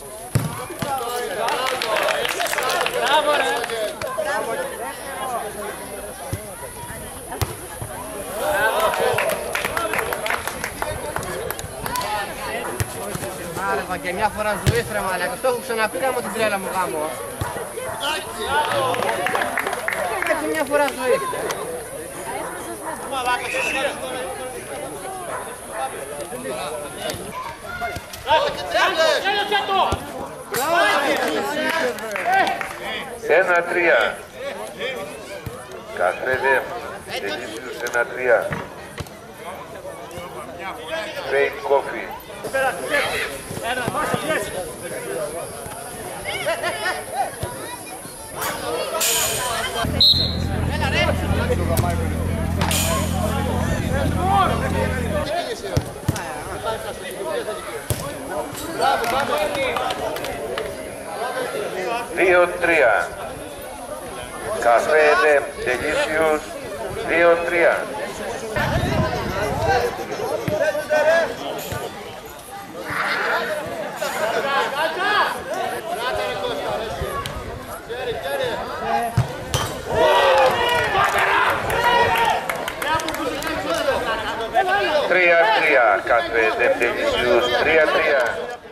Μπράβο ρε! Άρε και μια φορά ζωής ρε μαλάκα, το έχω ξαναπεί γάμο την τρέλα μου γάμο. Και μια φορά ζωής. Ένα τρία. Καφέ Delicious 1-3. Fake coffee. Δύο τρία. Καφέ Delicious 2-3. Τρία τρία. Καφέ Delicious 3-3.